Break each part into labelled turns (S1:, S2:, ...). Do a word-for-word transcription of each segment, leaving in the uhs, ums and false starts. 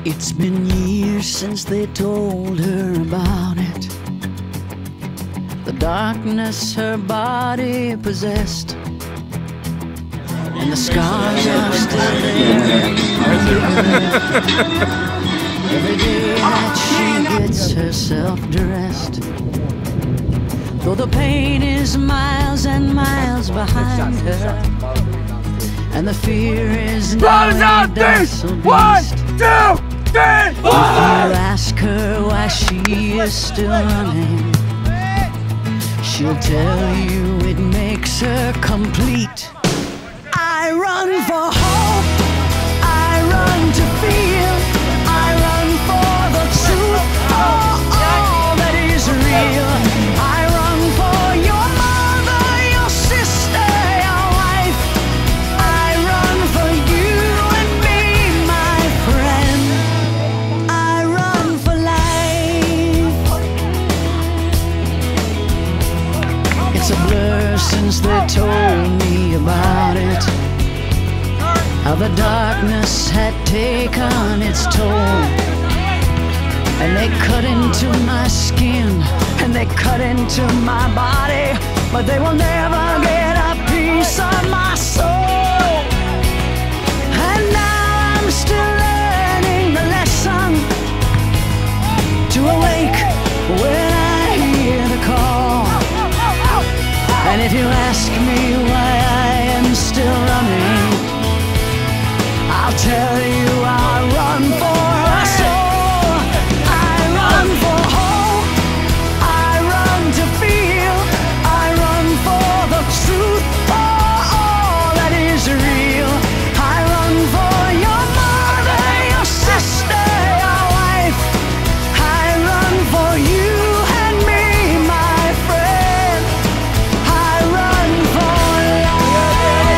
S1: It's been years since they told her about it. The darkness her body possessed, and the scars are still there. Every day that she gets herself dressed, though the pain is miles and miles behind her, and the fear is nearly death.
S2: One, two, three, four.
S1: If you ask her why she is still running, she'll tell you it makes her complete. I run for hope, I run to feel, I run for the truth, for all that is real. I run for your mother, your sister, your wife. I run for you and me, my friend. I run for life. It's a blur since they told me about it, how the darkness had taken its toll, and they cut into my skin, and they cut into my body, but they will never get a piece of my soul. And now I'm still learning the lesson, to awake when I hear the call. And if you ask me why I am still running, I'll tell you I run for a soul. I run for hope, I run to feel, I run for the truth, for all that is real. I run for your mother, your sister, your wife. I run for you and me, my friend. I run for life.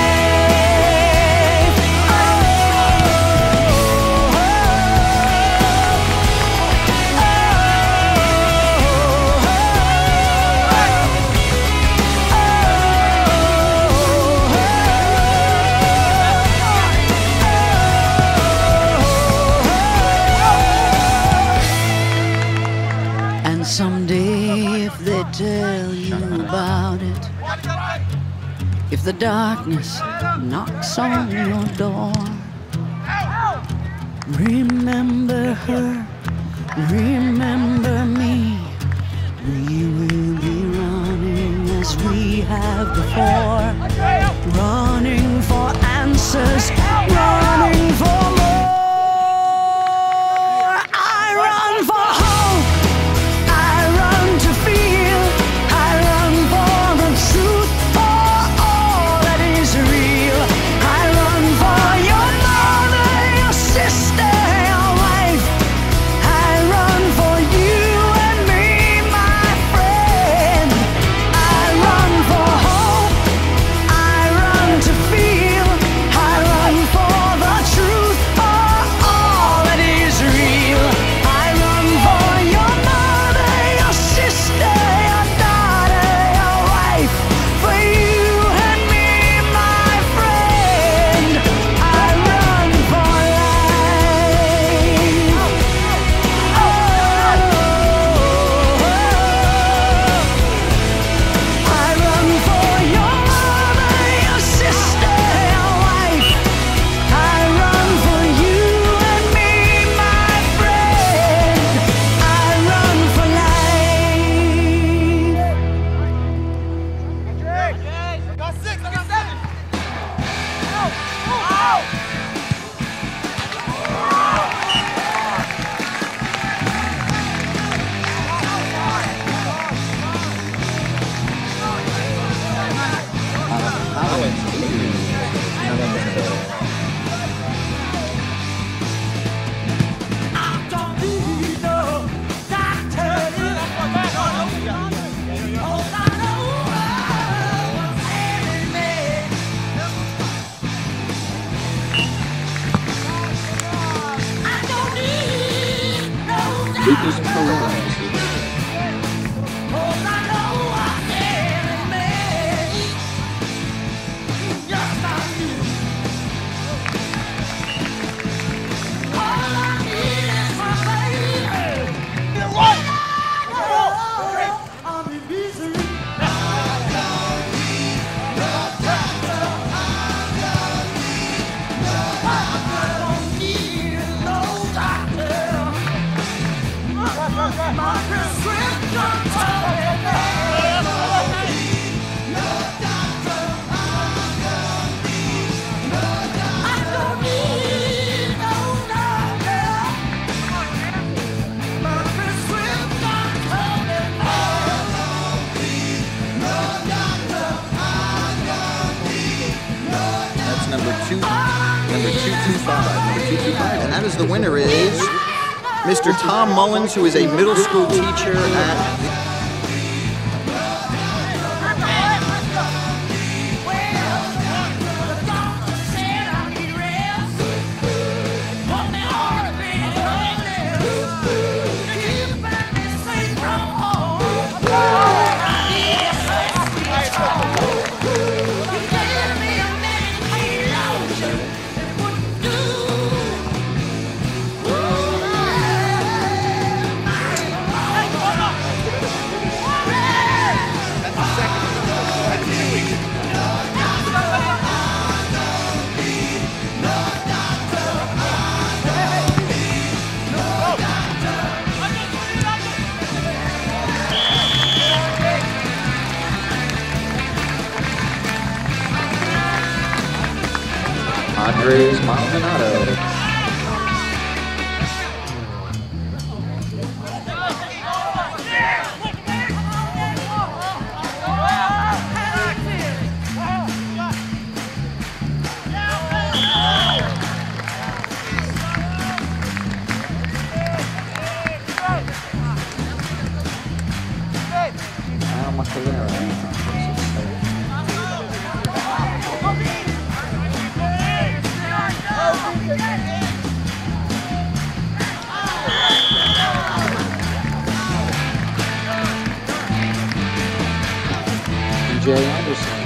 S1: And someday if they tell you about it, if the darkness knocks on your door, remember her, remember me. We will be running as we have before, running for answers, running for more. I run for hope, I run to feel, I run for the truth, for all that is real. I run for your mother, your sister, your wife. I run for you and me, my friend. I run for hope, I run to feel, I run for the truth, for all that is real. I run for your mother, your sister, your daughter, your wife, for you and me, my friend. I run for life. Oh, I run for your mother, your sister, your wife. I run for you and me, my friend. I run for life.
S2: Got six, I got seven. Out! I don't need no doctor. All I know was saving me. I don't need no doctor. All I know was saving me. Just like you.
S3: number two, number two two five, number two two five, and that is the winner is Mister Tom Mullins, who is a middle school teacher at. Andres Maldonado. Jay Anderson.